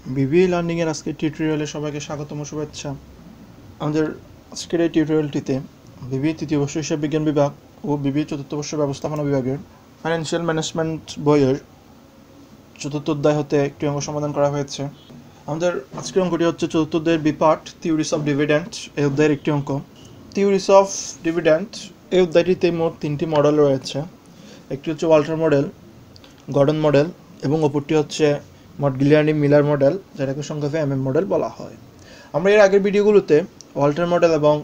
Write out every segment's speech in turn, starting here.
বিবি learning এর আজকের টিউটোরিয়ালে সবাইকে স্বাগতম ও শুভেচ্ছা। আমাদের আজকের এই টিউটোরিয়ালটিতে বিবি তৃতীয় বর্ষ হিসাব বিজ্ঞান বিভাগ ও বিবি চতুর্থ বর্ষ ব্যবস্থাপনা বিভাগের ফাইন্যান্সিয়াল ম্যানেজমেন্ট বইয়ের চতুর্থ অধ্যায় হতে একটি অঙ্ক সমাধান করা হয়েছে। আমাদের আজকের অঙ্কটি হচ্ছে চতুর্থ অধ্যায়ের B part theories of dividend এই অধ্যায়ের একটি অঙ্ক। থিওরিস অফ ডিভিডেন্ড এই অধ্যায়টিতে মোট তিনটি মডেল রয়েছে। একটি হচ্ছে ওয়াল্টার মডেল, গর্ডন মডেল এবং অপরটি হচ্ছে মডগিলিয়ানি মিলার মডেল, যেটাকে সংক্ষেপে এমএম মডেল বলা হয়। আমরা এর আগের ভিডিওগুলোতে ওয়াল্টার মডেল এবং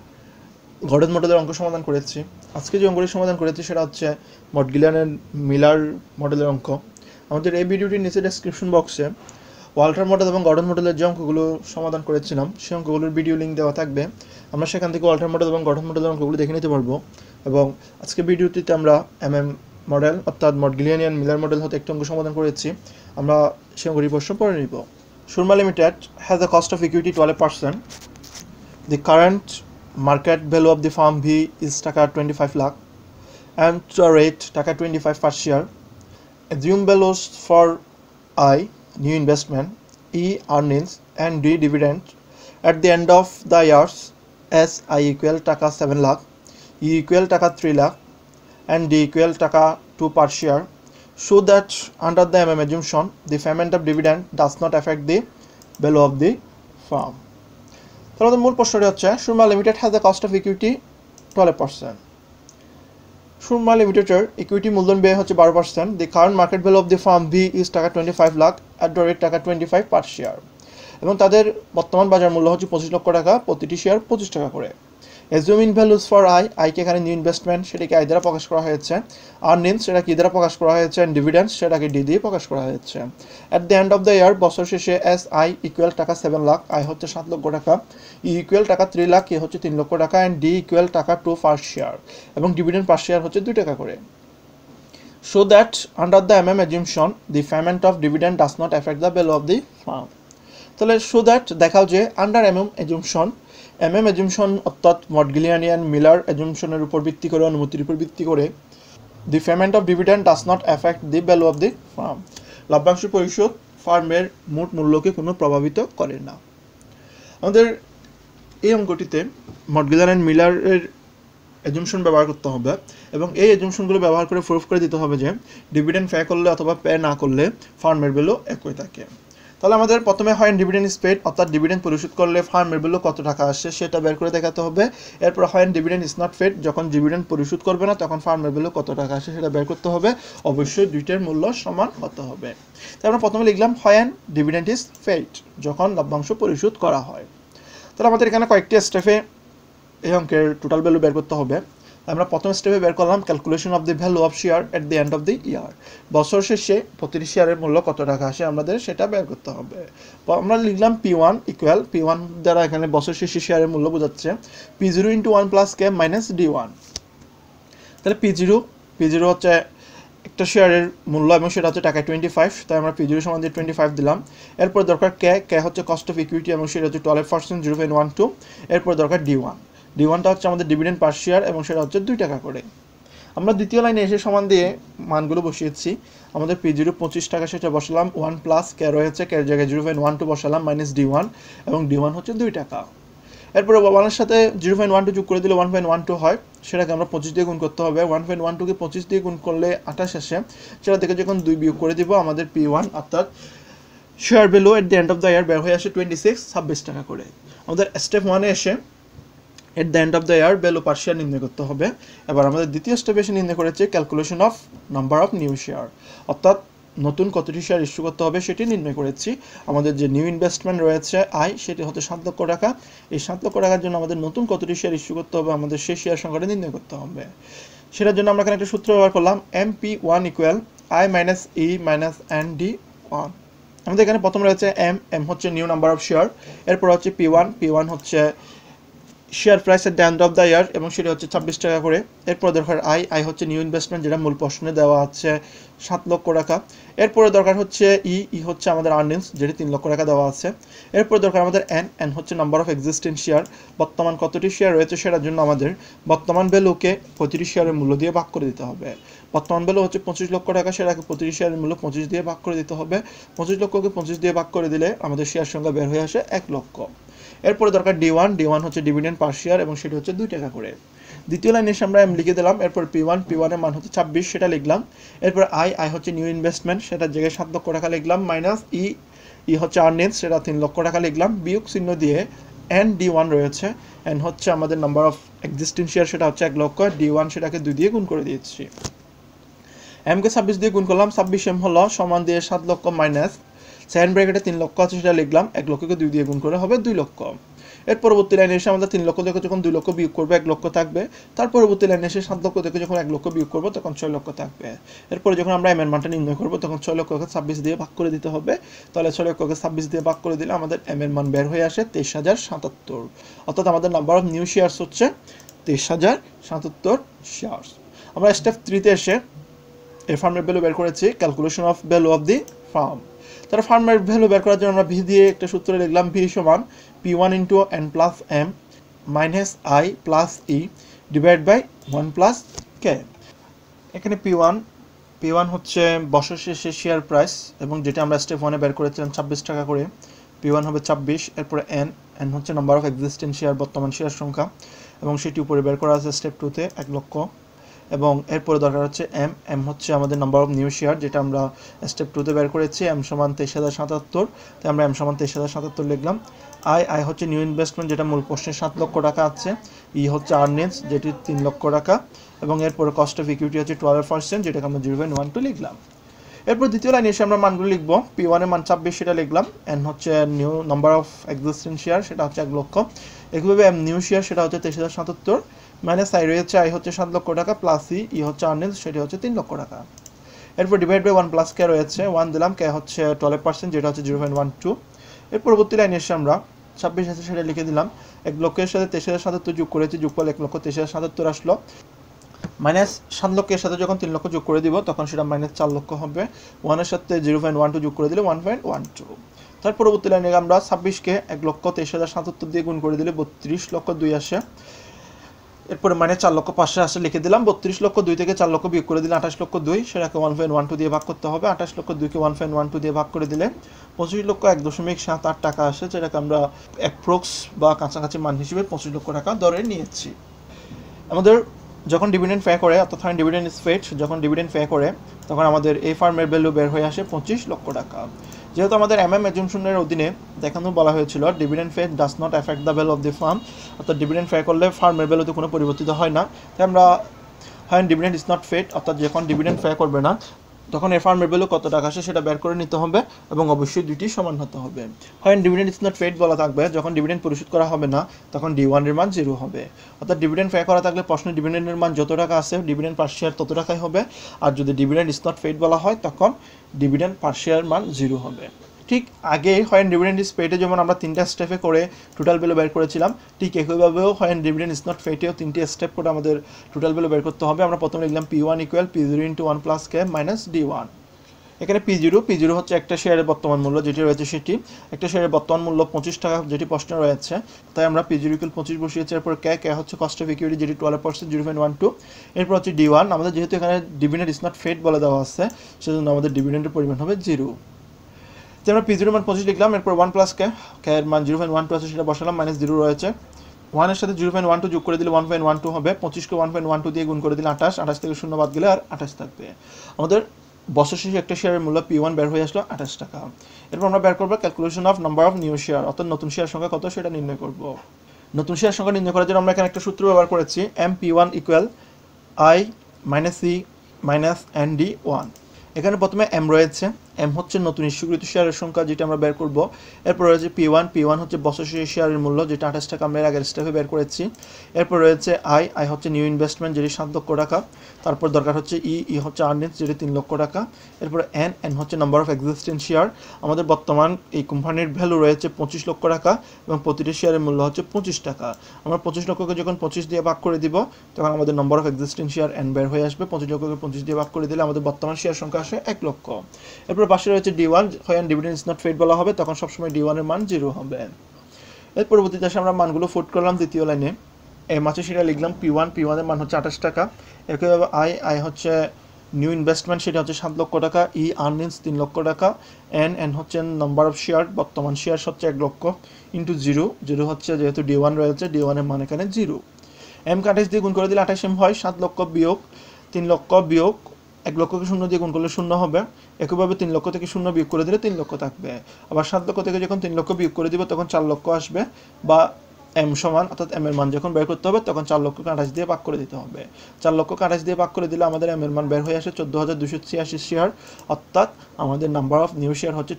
গর্ডন মডেলের অঙ্ক সমাধান করেছি। আজকে যে অঙ্কটি সমাধান করেছি সেটা হচ্ছে মডগিলিয়ানি মিলার মডেলের অঙ্ক। আমাদের এই ভিডিওটির নিচে ডেসক্রিপশন বক্সে ওয়াল্টার মডেল এবং গর্ডন মডেলের যে অঙ্কগুলো সমাধান করেছিলাম সেই অঙ্কগুলোর ভিডিও লিঙ্ক দেওয়া থাকবে। আমরা সেখান থেকে ওয়াল্টার মডেল এবং গর্ডন মডেলের অঙ্কগুলো দেখে নিতে পারবো। এবং আজকে ভিডিওটিতে আমরা এমএম মডেল অর্থাৎ মডগিলিয়ানি অ্যান্ড মিলার মডেল হতে একটি অঙ্ক সমাধান করেছি। আমরা সেই অঙ্কটি প্রশ্ন পড়ে নিব। Surma Limited has a cost of equity 12%. The current market value of the firm B is taka 25 lakh and the rate taka 25 per share. Assume values for I, new investment, E, earnings, and D, dividend at the end of the years as I equal taka 7 lakh, E equal taka 3 lakh, and D equal taka 2 per share. So that under the MM assumption, the payment of dividend does not affect the value of the firm. So আমাদের মূল প্রশ্নটি হচ্ছে Surma Limited has a cost of equity 12%. Surma Limited এর equity মূলধন ব্যয় হচ্ছে 12%. The current market value of the firm B is টাকা 25 lakh at the rate টাকা 25 per share. এবং তাদের বর্তমান বাজার মূল্য হচ্ছে 25 লক্ষ টাকা, প্রতিটি শেয়ার 25 টাকা করে। Assuming values for I কে এখানে নিউ ইনভেস্টমেন্ট সেটাকে I দ্বারা প্রকাশ করা হয়েছে, আর্নিংস সেটা কি দ্বারা প্রকাশ করা হয়েছে, এন্ড ডিভিডেন্ডস সেটাকে D দিয়ে প্রকাশ করা হয়েছে। At the end of the year বছর শেষে এস I ইকুয়াল টাকা 7 লাখ, I হচ্ছে 7 লক্ষ টাকা, E ইকুয়াল টাকা 3 লাখ, E হচ্ছে 3 লক্ষ টাকা, এন্ড D ইকুয়াল টাকা 2 পার শেয়ার এবং ডিভিডেন্ড পার শেয়ার হচ্ছে 2 টাকা করে। So that under the MM assumption the payment of dividend does not affect the value of the firm. তাহলে so that দেখাও যে আন্ডার MM assumption অর্থাৎ মডগিলিয়ানি and Miller assumptionের উপর ভিত্তি করে, অনুমতির উপর ভিত্তি করে the payment of dividend does not affect the value of the firm. লভ্যাংশ পরিশোধ ফার্মের মোট মূল্যকে কোনো প্রভাবিত করে না। আমাদের এই অঙ্কটিতে মডগিলিয়ানি অ্যান্ড মিলারের assumption ব্যবহার করতে হবে এবং এই assumptionগুলো ব্যবহার করে প্রুফ করে দিতে হবে যে ডিভিডেন্ড পে করলে অথবা পে না করলে ফার্মের ভ্যালু একই থাকে। তাহলে আমাদের প্রথমে হয় ডিভিডেন্ড ইজ পেড অর্থাৎ ডিভিডেন্ড পরিশোধ করলে ফার্মের ভ্যালু কত টাকা আসে সেটা বের করে দেখাতে হবে। এরপর হয় ডিভিডেন্ড ইজ নট পেড, যখন ডিভিডেন্ড পরিশোধ করবে না তখন ফার্মের ভ্যালু কত টাকা আসে সেটা বের করতে হবে। অবশ্যই দুইটার মূল্য সমান হতে হবে। তাই আমরা প্রথমে লিখলাম হয় ডিভিডেন্ড ইজ পেড, যখন লভ্যাংশ পরিশোধ করা হয়। তাহলে আমাদের এখানে কয়েকটি স্টেপে এই অঙ্কের টোটাল ভ্যালু বের করতে হবে। আমরা প্রথম স্টেপে বের করলাম calculation of the value of share at the end of the year, বছর শেষে প্রতিটি শেয়ারের মূল্য কত টাকা আসে আমাদের সেটা বের করতে হবে। আমরা লিখলাম P1 ইকুয়াল, P1 দ্বারা এখানে বছর শেষে শেয়ারের মূল্য বোঝাচ্ছে P0 into 1 plus K minus D1। তাহলে P0 হচ্ছে একটা শেয়ারের মূল্য এবং সেটা হচ্ছে টাকা 25, তাই আমরা P0 সমান দিয়ে 25 দিলাম। এরপর দরকার K হচ্ছে কস্ট অফ ইকুইটি এবং সেটা হচ্ছে 12%, 0.12। এরপর দরকার D1টা হচ্ছে আমাদের ডিভিডেন্ড পার শেয়ার এবং সেটা হচ্ছে 2 টাকা করে। আমরা দ্বিতীয় লাইনে এসে সমান দিয়ে মানগুলো বসিয়েছি। আমাদের P0 25 টাকা সেটা বসালাম, 1 প্লাস K রয়েছে, K এর জায়গায় 0.12 বসালাম, মাইনাস D1 এবং D1 হচ্ছে 2 টাকা। এরপরে 1 সাথে 0.12 যোগ করে দিলে 1.12 হয়, সেটাকে আমরা 25 দিয়ে গুণ করতে হবে। 1.12কে 25 দিয়ে গুণ করলে 28 আসে, সেটা থেকে যখন 2 বিয়োগ করে দিব আমাদের P1 অর্থাৎ share value at the end of the year বের হয়ে আসে 26 টাকা করে। আমাদের স্টেপ 1-এ এসে at the end of the year value per share নির্ণয় করতে হবে। এবার আমাদের দ্বিতীয় স্টেপে এসে নির্ণয় করেছে calculation of number of new share, অর্থাৎ নতুন কতটি শেয়ার ইস্যু করতে হবে সেটি নির্ণয় করেছি। আমাদের যে নিউ ইনভেস্টমেন্ট রয়েছে I সেটি হতে 7 লক্ষ টাকা। এই 7 লক্ষ টাকার জন্য আমাদের নতুন কতটি শেয়ার ইস্যু করতে হবে, আমাদের সেই শেয়ার সংখ্যাটা নির্ণয় করতে হবে। সেটার জন্য আমরা এখানে একটা সূত্র ব্যবহার করলাম MP1 equal I minus E minus ND1। আমাদের এখানে প্রথম রয়েছে M হচ্ছে নিউ নাম্বার অফ শেয়ার, এরপর হচ্ছে P1 হচ্ছে share price at the end of the year এবং সেটা হচ্ছে 26 টাকা করে। এরপর দরকার I হচ্ছে নিউ ইনভেস্টমেন্ট, যেটা মূল প্রশ্নে দেওয়া আছে 7 লক্ষ টাকা। এরপরে দরকার হচ্ছে E হচ্ছে আমাদের আর্নিংস, যেটি 3 লক্ষ টাকা দেওয়া আছে। এরপর দরকার আমাদের N হচ্ছে নাম্বার অফ এক্সিস্টিং শেয়ার, বর্তমান কতটি শেয়ার রয়েছে সেটার জন্য আমাদের বর্তমান ভ্যালুকে প্রতিটি শেয়ারের মূল্য দিয়ে ভাগ করে দিতে হবে। বর্তমান ভ্যালু হচ্ছে 25 লক্ষ টাকা, সেটাকে প্রতিটি শেয়ারের মূল্য 25 দিয়ে ভাগ করে দিতে হবে। 25 লক্ষকে 25 দিয়ে ভাগ করে দিলে আমাদের শেয়ার সংখ্যা বের হয়ে আসে 1 লক্ষ। এরপরে দরকার D1 হচ্ছে ডিভিডেন্ড পার শেয়ার এবং সেটা হচ্ছে 2 টাকা করে। দ্বিতীয় লাইনে এসে আমরা এম লিখে দিলাম। এরপর P1 এর মান হচ্ছে 26, সেটা লিখলাম। এরপর আই হচ্ছে নিউ ইনভেস্টমেন্ট, সেটার জায়গায় 7 লক্ষ টাকা লিখলাম, মাইনাস ই হচ্ছে আর্নিংস, সেটা 3 লক্ষ টাকা লিখলাম, বিয়োগ চিহ্ন দিয়ে এন D1 রয়েছে, এন হচ্ছে আমাদের নাম্বার অফ এক্সিস্টিং শেয়ার, সেটা হচ্ছে 1 লক্ষ, D1 সেটাকে 2 দিয়ে গুণ করে দিয়েছি। এমকে 26 দিয়ে গুণ করলাম, 26 এম হলো সমান দিয়ে 7 লক্ষ মাইনাস সেকেন্ড ব্র্যাকেটে 3 লক্ষ আছে, সেটা লিখলাম, 1 লক্ষকে 2 দিয়ে গুণ করে হবে 2 লক্ষ। এর পরবর্তী লাইনে এসে আমরা 3 লক্ষ থেকে যখন 2 লক্ষ বিয়োগ করবো 1 লক্ষ থাকবে। তার পরবর্তী লাইনে এসে 7 লক্ষ থেকে যখন 1 লক্ষ বিয়োগ করবো তখন 6 লক্ষ থাকবে। এরপরে যখন আমরা এম এর মানটা নির্ণয় করবো তখন 6 লক্ষকে 26 দিয়ে ভাগ করে দিতে হবে। তাহলে 6 লক্ষকে 26 দিয়ে ভাগ করে দিলে আমাদের এম এর মান বের হয়ে আসে 23,077। অর্থাৎ আমাদের নাম্বার অফ নিউ শেয়ারস হচ্ছে 23,077 শেয়ারস। আমরা স্টেপ 3-তে এসে এই ফার্মের ভ্যালু বের করেছি, calculation of value of the firm. তাহলে ফার্মের ভ্যালু বের করার জন্য আমরা ভি দিয়ে একটা সূত্র লিখলাম, ভি সমান P1 into N plus M minus I plus E divide by 1 plus K. এখানে P1 হচ্ছে বছর শেষে শেয়ার প্রাইস এবং যেটা আমরা স্টেপ 1-এ বের করেছিলাম 26 টাকা করে, P1 হবে 26। এরপরে এন হচ্ছে নাম্বার অফ এক্সিস্টেন্ট শেয়ার, বর্তমান শেয়ার সংখ্যা, এবং সেটি উপরে বের করা আছে স্টেপ 2-তে 1 লক্ষ। এবং এরপরে দরকার হচ্ছে এম হচ্ছে আমাদের নাম্বার অফ নিউ শেয়ার, যেটা আমরা স্টেপ 2-তে বের করেছি, এম সমান 23,077, তাই আমরা এম সমান 23,077 লিখলাম। আই হচ্ছে নিউ ইনভেস্টমেন্ট, যেটা মূল প্রশ্নে 7 লক্ষ টাকা আছে, ই হচ্ছে আর্নিংস, যেটি 3 লক্ষ টাকা, এবং এরপরে কস্ট অফ ইকুইটি হচ্ছে 12%, যেটাকে আমরা 0.12 লিখলাম। এরপর দ্বিতীয় লাইনে এসে আমরা মানগুলো লিখবো, P1 এর মান 26, সেটা লিখলাম, এন হচ্ছে new number of existing share, সেটা হচ্ছে 1 লক্ষ, একইভাবে এম নিউ শেয়ার, সেটা হচ্ছে 23,077, মাইনাস আই রয়েছে, আই হচ্ছে 7 লক্ষ টাকা, প্লাস ই হচ্ছে আর্নিংস, সেটা হচ্ছে 3 লক্ষ টাকা। এরপর ডিভাইড বাই 1 প্লাস কে রয়েছে, 1 দিলাম, কে হচ্ছে 12%, যেটা হচ্ছে 0.12। এর পরবর্তী লাইনে এসে আমরা 26 আছে সেটা লিখে দিলাম, 1 লক্ষের সাথে 23,077 যোগ করেছি, যোগফল 1 লক্ষ 23,077 আসলো, মাইনাস 7 লক্ষের সাথে যখন 3 লক্ষ যোগ করে দিব তখন সেটা মাইনাস 4 লক্ষ হবে, 1 এর সাথে 0.12 যোগ করে দিলে 1.12। তার পরবর্তী লাইনে আমরা 26কে 1 লক্ষ 23,077 দিয়ে গুণ করে দিলে 32 লক্ষ 2 আসে। এরপরে মানে 4 লক্ষ 500 আসে লিখে দিলাম, 32 লক্ষ 2 থেকে 4 লক্ষ বিয়োগ করে দিলে 28 লক্ষ 2, সেটাকে 1.12 দিয়ে ভাগ করতে হবে। 28 লক্ষ 2কে 1.12 দিয়ে ভাগ করে দিলে 25 লক্ষ 1.78 টাকা আসে, যেটাকে আমরা অ্যাপ্রক্স বা কাছাকাছি মান হিসেবে 25 লক্ষ টাকা ধরে নিয়েছি। আমাদের যখন ডিভিডেন্ড পে করে, অর্থাৎ ডিভিডেন্ড ইজ পেড, যখন ডিভিডেন্ড পে করে তখন আমাদের এই ফার্মের ভ্যালু বের হয়ে আসে 25 লক্ষ টাকা। যেহেতু আমাদের এজুমশনের অধীনে দেখানো বলা হয়েছিল dividend pay does not effect the value of the firm, অর্থাৎ ডিভিডেন্ড পে করলে ফার্মের ভ্যালুতে কোনো পরিবর্তিত হয় না, তাই আমরা হয় ডিভিডেন্ড ইজ নট পেড, অর্থাৎ যখন ডিভিডেন্ড পে করবে না তখন এই ফার্মের ভ্যালু কত টাকা আসে সেটা বের করে নিতে হবে এবং অবশ্যই দুইটি সমান হতে হবে। হয় ডিভিডেন্ড ইজ নট পেড বলা থাকবে, যখন ডিভিডেন্ড পরিশোধ করা হবে না তখন D1 এর মান 0 হবে, অর্থাৎ ডিভিডেন্ড পে করা থাকলে প্রশ্নে ডিভিডেন্ডের মান যত টাকা আছে ডিভিডেন্ড পার শেয়ার তত টাকাই হবে, আর যদি ডিভিডেন্ড ইজ নট পেড বলা হয় তখন ডিভিডেন্ড পার শেয়ার মান 0 হবে। ঠিক আগে হয় ডিভিডেন্ড ইজ পেডে যেমন আমরা 3টা স্টেপে করে টোটাল ভ্যালু বের করেছিলাম, ঠিক একইভাবেও হয় ডিভিডেন্ড ইজ নট পেডেও 3টি স্টেপ করে আমাদের টোটাল ভ্যালু বের করতে হবে। আমরা প্রথমে লিখলাম P1 equal P0 into 1 plus K minus D1। এখানে P0 হচ্ছে একটা শেয়ারের বর্তমান মূল্য যেটি রয়েছে, সেটি একটা শেয়ারের বর্তমান মূল্য 25 টাকা যেটি প্রশ্নে রয়েছে, তাই আমরা P0 ইকুয়াল 25 বসিয়েছি। এরপর কে হচ্ছে কস্ট অফ ইকুইটি যেটি 12%, 0.12। এরপর হচ্ছে D1, আমাদের যেহেতু এখানে ডিভিডেন্ড ইজ নট পেড বলে দেওয়া আছে সেজন্য আমাদের ডিভিডেন্ডের পরিমাণ হবে 0। তো আমরা P0 মান 25 লিখলাম, এরপর 1 প্লাস কে এর মান 0.12 আছে সেটা বসালাম, মাইনাস 0 রয়েছে, 1 এর সাথে 0.12 যোগ করে দিলে 1.12 হবে, 25কে 1.12 দিয়ে গুণ করে দিলে 28 থেকে 0 বাদ গেলে আর 28 থাকবে। আমাদের বছর শেষে একটা শেয়ারের মূল্য P1 বের হয়ে আসলো 28 টাকা। এরপর আমরা বের করবো calculation of number of new share, অর্থাৎ নতুন শেয়ার সংখ্যা কত সেটা নির্ণয় করব। নতুন শেয়ার সংখ্যা নির্ণয় করার জন্য আমরা এখানে একটা সূত্র ব্যবহার করেছি, MP1 equal I minus E minus ND1। এখানে প্রথমে এম রয়েছে, এম হচ্ছে নতুন ইস্যুকৃত শেয়ারের সংখ্যা যেটা আমরা বের করব। এরপর রয়েছে P1 হচ্ছে বছর শেষে শেয়ারের মূল্য যেটা 28 টাকা আমরা আগের স্টেপে বের করেছি। এরপর রয়েছে আই হচ্ছে নিউ ইনভেস্টমেন্ট যেটি 7 লক্ষ টাকা। তারপর দরকার হচ্ছে ই হচ্ছে আর্নিংস যেটি 3 লক্ষ টাকা। এরপর এন হচ্ছে নাম্বার অফ এক্সিস্টেন্ট শেয়ার, আমাদের বর্তমান এই কোম্পানির ভ্যালু রয়েছে 25 লক্ষ টাকা এবং প্রতিটি শেয়ারের মূল্য হচ্ছে 25 টাকা। আমরা 25 লক্ষকে যখন 25 দিয়ে ভাগ করে দিব তখন আমাদের number of existent share N বের হয়ে আসবে। 25 লক্ষকে 25 দিয়ে ভাগ করে দিলে আমাদের বর্তমান শেয়ার সংখ্যা আসে 1 লক্ষ। এরপর পাশে রয়েছে D1, হয় ডিভিডেন্ড ইজ নট পেড বলা হবে তখন সবসময় D1 এর মান 0 হবে। এর পরবর্তীতে আসে আমরা মানগুলো ফুট করলাম দ্বিতীয় লাইনে, এম আছে সেটা লিখলাম P1 এর মান হচ্ছে 28 টাকা। একইভাবে আই হচ্ছে নিউ ইনভেস্টমেন্ট সেটা হচ্ছে 7 লক্ষ টাকা, ই আর্নিংস 3 লক্ষ টাকা, এন হচ্ছে নাম্বার অফ শেয়ার, বর্তমান শেয়ার হচ্ছে 1 লক্ষ, ইন্টু জিরো হচ্ছে যেহেতু D1 রয়েছে, D1 এর মান এখানে 0। এম কে 28 দিয়ে গুণ করে দিলে 28 এম হয়, 7 লক্ষ বিয়োগ 3 লক্ষ বিয়োগ 1 লক্ষকে 0 দিয়ে গুণ করলে 0 হবে। একইভাবে 3 লক্ষ থেকে 0 বিয়োগ করে দিলে 3 লক্ষ থাকবে। আবার 7 লক্ষ থেকে যখন 3 লক্ষ বিয়োগ করে দিব তখন 4 লক্ষ আসবে, বা এম সমান, অর্থাৎ এম এর মান যখন বের করতে হবে তখন 4 লক্ষকে 28 দিয়ে ভাগ করে দিতে হবে। 4 লক্ষকে 28 দিয়ে ভাগ করে দিলে আমাদের এম এর মান বের হয়ে আসে 14,286 শেয়ার, অর্থাৎ আমাদের নাম্বার অফ নিউ শেয়ার হচ্ছে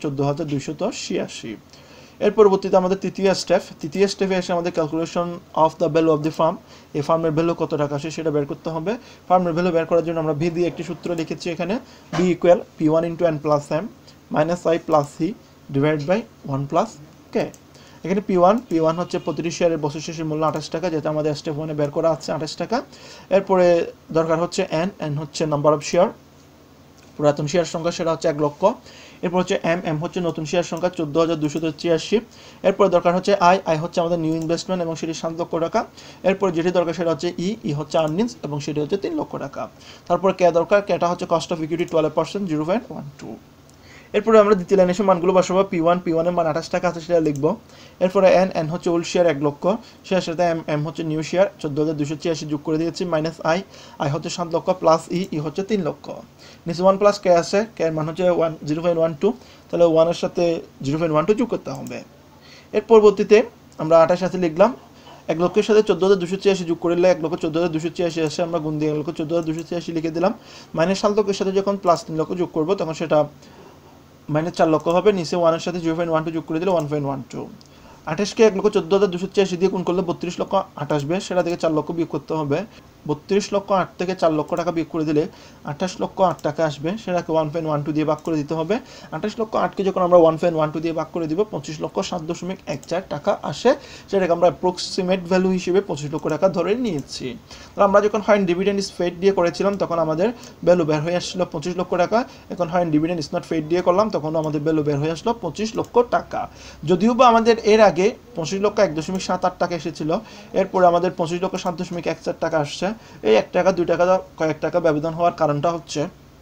14,286। এর পরবর্তীতে আমাদের তৃতীয় স্টেপে এসে আমাদের calculation of the value of the firm, এই ফার্মের ভ্যালু কত টাকা আসে সেটা বের করতে হবে। ফার্মের ভ্যালু বের করার জন্য আমরা ভি দিয়ে একটি সূত্র লিখেছি এখানে, B equal P1 into N plus M minus I plus C divide by 1 plus K. এখানে P1 হচ্ছে প্রতিটি শেয়ারের বছর শেষের মূল্য 28 টাকা, যেটা আমাদের স্টেপ 1 এ বের করা আছে 28 টাকা। এরপরে দরকার হচ্ছে এন হচ্ছে নাম্বার অফ শেয়ার, পুরাতন শেয়ার সংখ্যা সেটা হচ্ছে 1 লক্ষ। এরপর হচ্ছে এম হচ্ছে নতুন শেয়ার সংখ্যা 14,286। এরপর দরকার হচ্ছে আই হচ্ছে আমাদের নিউ ইনভেস্টমেন্ট এবং সেটি 7 লক্ষ টাকা। এরপর যেটি দরকার সেটা হচ্ছে ই হচ্ছে আর্নিংস এবং সেটি হচ্ছে 3 লক্ষ টাকা। তারপর কে দরকার, কেটা হচ্ছে কস্ট অফ ইকুইটি 12%, 0.12। এরপরে আমরা দ্বিতীয় লাইনে এসে মানগুলো বসাবো। P1 এর মান 28 টাকা আছে সেটা লিখবো। এরপরে এন হচ্ছে ওল্ড শেয়ার 1 লক্ষ, শেয়ার সাথে এম হচ্ছে নিউ শেয়ার 14,286 যোগ করে দিয়েছি, মাইনাস আই হচ্ছে 7 লক্ষ প্লাস ই হচ্ছে 3 লক্ষ। নিচে 1 প্লাস কে আছে, কে এর মান হচ্ছে 0.12, তাহলে 1 এর সাথে 0.12 যোগ করতে হবে। এর পরবর্তীতে আমরা 28 সাথে লিখলাম, 1 লক্ষের সাথে 14,286 যোগ করলে 1 লক্ষ 14,286 আসে, আমরা গুণ দিয়ে 1 লক্ষ 14,286 লিখে দিলাম। মাইনাস 7 লক্ষের সাথে যখন প্লাস 3 লক্ষ যোগ করবো তখন সেটা মাইনাস 4 লক্ষ হবে, নিচে 1 এর সাথে 0.12 যোগ করে দিলে 1.12। 28কে 1 লক্ষ 14,286 দিয়ে গুণ করলে 32 লক্ষ 8 আসবে, সেটা থেকে 4 লক্ষ বিয়োগ করতে হবে। 32 লক্ষ 8 থেকে 4 লক্ষ টাকা বিয়োগ করে দিলে 28 লক্ষ 8 টাকা আসবে, সেটাকে 1.12 দিয়ে ভাগ করে দিতে হবে। 28 লক্ষ 8কে যখন আমরা 1.12 দিয়ে ভাগ করে দিব 25 লক্ষ 7.14 টাকা আসে, সেটাকে আমরা অ্যাপ্রক্সিমেট ভ্যালু হিসেবে 25 লক্ষ টাকা ধরে নিয়েছি। তো আমরা যখন হয় ডিভিডেন্ড ইজ পেইড দিয়ে করেছিলাম তখন আমাদের ভ্যালু বের হয়ে আসছিল 25 লক্ষ টাকা, এখন হয় ডিভিডেন্ড ইজ নট পেইড দিয়ে করলাম তখন আমাদের ভ্যালু বের হয়ে আসলো 25 লক্ষ টাকা। যদিও বা আমাদের এর আগে 25 লক্ষ 1.78 টাকা এসেছিল, এরপরে আমাদের 25 লক্ষ 7.14 টাকা আসছে। এই 1 টাকা 2 টাকা কয়েক টাকা ব্যবধান হওয়ার কারণটা হচ্ছে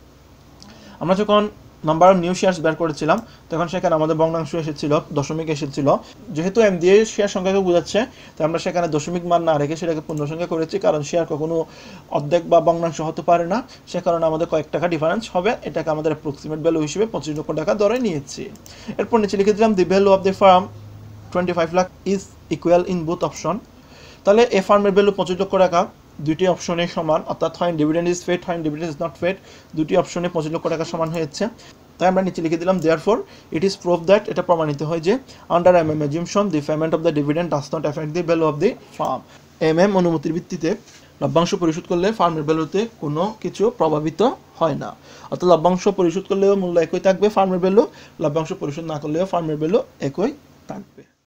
আমরা যখন নাম্বার অফ নিউ শেয়ারস বের করেছিলাম তখন সেখানে আমাদের ভগ্নাংশ এসেছিল, দশমিক এসেছিল। যেহেতু এম দিয়ে শেয়ার সংখ্যাকে বোঝাচ্ছে তাই আমরা সেখানে দশমিক মান না রেখে সেটাকে পূর্ণ সংখ্যা করেছি, কারণ শেয়ার কখনো অর্ধেক বা ভগ্নাংশ হতে পারে না, সে কারণে আমাদের কয়েক টাকা ডিফারেন্স হবে। এটাকে আমাদের অ্যাপ্রক্সিমেট ভ্যালু হিসেবে 25 লক্ষ টাকা ধরে নিয়েছি। এরপর নিচে লিখে দিলাম the value of the firm 25 lakh is equal in both option. তাহলে এ ফার্মের ভ্যালু 25 লক্ষ টাকা দুটি অপশনে সমান, অর্থাৎ হয় ডিভিডেন্ড ইজ পেড, হয় ডিভিডেন্ড ইজ নট পেড, দুটি অপশনে 25 লক্ষ টাকা সমান হয়েছে। তাই আমরা নিচে লিখে দিলাম therefore it is proof that, এটা প্রমাণিত হয় যে under M assumption the payment of the dividend does not effect the value of the firm. অনুমতির ভিত্তিতে লভ্যাংশ পরিশোধ করলে ফার্মের ভ্যালুতে কোনো কিছু প্রভাবিত হয় না, অর্থাৎ লভ্যাংশ পরিশোধ করলেও মূল্য একই থাকবে ফার্মের ভ্যালু, লভ্যাংশ পরিশোধ না করলেও ফার্মের ভ্যালু একই থাকবে।